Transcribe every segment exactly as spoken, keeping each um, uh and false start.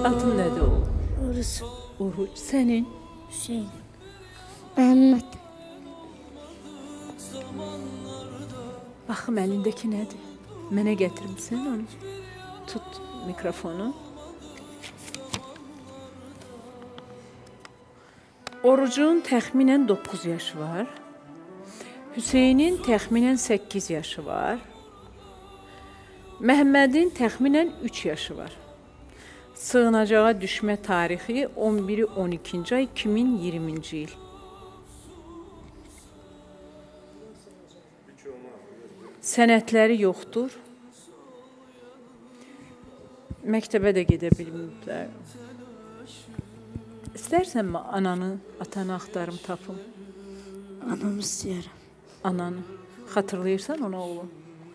Adın nədir oğlum? Oruç. Oruç. Sənin? Hüseyin. Məhəmməd. Baxım, əlindəki nədir? Mənə gətirmişsən onu. Tut mikrofonu. Orucun təxminən doqquz yaşı var. Hüseynin təxminən səkkiz yaşı var. Məhəmmədin təxminən üç yaşı var. Sığınacağa düşmə tarixi on biri on ikinci ay iki min iyirminci il. Sənədləri yoxdur. Məktəbə də gedə bilməyiblər. İstərsənmi ananı, atanı axtarım, tapım? Anamı istəyərəm. Ananı. Xatırlayırsan ona oğlum?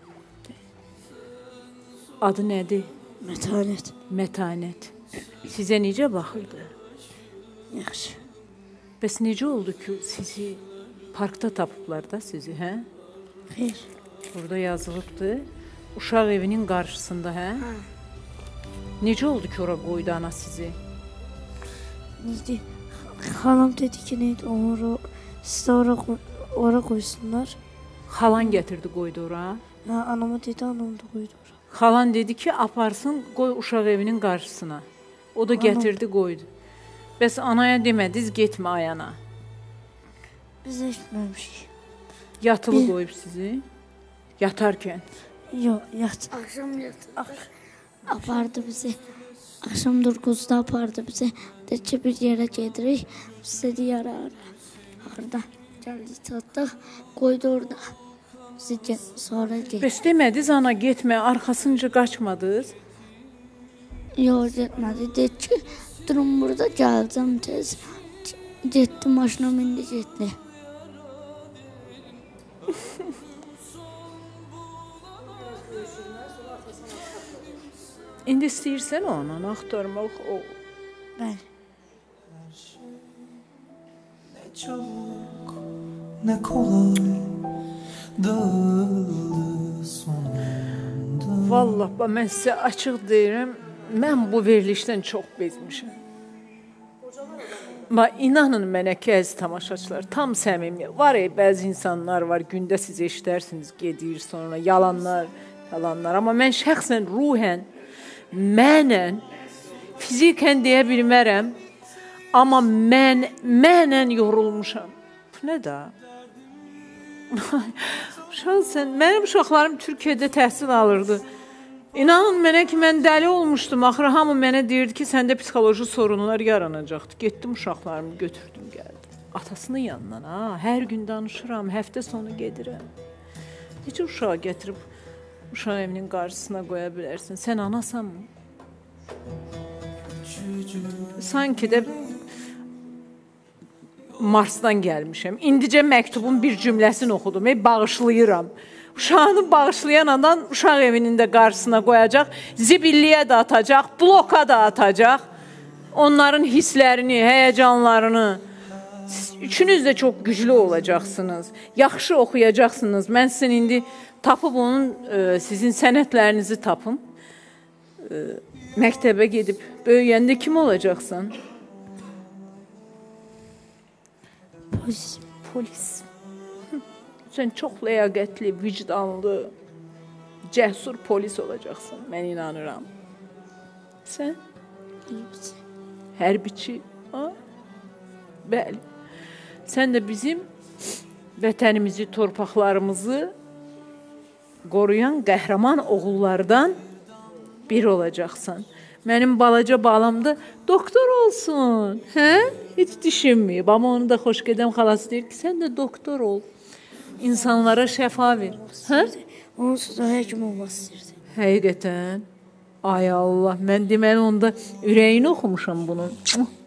Adı nədir? Mətanət. Mətanət. Sizə necə baxırdı? Yaxşı. Bəs necə oldu ki, sizi parkda tapıblar da sizi, hə? Xeyr. Burada yazılıbdır. Uşaq evinin qarşısında, hə? Hə. Necə oldu ki, ora qoydu ana sizi? Necə? Xalam dedi ki, neydi? Onu sizə ora, ora qoysunlar. Xalan gətirdi, qoydu ora. Hə, anama dedi, anam da qoydu ora. Xalan dedi ki, aparsın, qoy uşaq evinin qarşısına. O da gətirdi, qoydu. Bəs anaya demədiniz, getmə ayana. Biz etməmişik. Yatılı qoyub sizi? Yatarkən? Yox, yat. Axşam yat. Apardı bizi. Axşam doqquzda apardı bizi. Dedi ki, bir yerə gedirik. Biz dedi, yara ara. Axırda gəldik, çatdıq. Qoydu orada. Bizi get, sonra getdik. Bəs demədiniz, ana getmə, arxasınca qaçmadınız? Yox, getmədi. Dedi ki, durum burada, gələcəm tez. Getdi, maşına mindi, getdi. İndi istəyirsən o ananı axtarmaq, o... Bəli. Ne çabuk, ne kolay dağıldı sonunda. Vallahi, mən sizə açıq deyirəm, mən bu verilişdən çox bezmişəm. İnanın mənə ki, əziz tamaşaçılar, tam səmimi. Var ya, bəzi insanlar var, gündə siz eşidərsiniz, gedir sonra, yalanlar, yalanlar. Amma mən şəxsən, ruhən, mənən, fizikən deyə bilmərəm, amma mən, mənən yorulmuşam. Bu nə da? Uşaq sən, mənim uşaqlarım Türkiyədə təhsil alırdı. İnanın mənə ki, mən dəli olmuşdum. Axırı hamı mənə deyirdi ki, səndə psixoloji sorunlar yaranacaqdı. Getdim uşaqlarımı götürdüm, gəldim. Atasının yanından, ha, hər gün danışıram, həftə sonu gedirəm. Necə uşağı gətirib uşaq evinin qarşısına qoya bilərsən? Sən anasanmı? Sanki də Marsdan gəlmişəm. İndicə məktubun bir cümləsini oxudum, ey, bağışlayıram. Uşağını bağışlayan adam uşaq evinin də qarşısına qoyacaq, zibilliyə də atacaq, bloka da atacaq. Onların hisslərini, həyəcanlarını. Siz üçünüz də çox güclü olacaqsınız. Yaxşı oxuyacaqsınız. Mən sizin indi tapıb onun, e, sizin sənədlərinizi tapım. E, məktəbə gedib, böyüyəndə kim olacaqsan? Polis. Polis. Sən çox ləyaqətli, vicdanlı, cəsur polis olacaqsan, mən inanıram. Sən? Hərbiçi. Hərbiçi, ha? Bəli. Sən də bizim vətənimizi, torpaqlarımızı qoruyan qəhrəman oğullardan biri olacaqsan. Mənim balaca balam da doktor olsun, hə? Heç düşünməyib, amma onu da xoş gedəm xalası deyir ki, sən də doktor ol. İnsanlara şəfa ver. Hə? Onsuz da həkim olmaq istəyirdi. Həqiqətən. Ay Allah, mən deməli onda ürəyini oxumuşam bunun.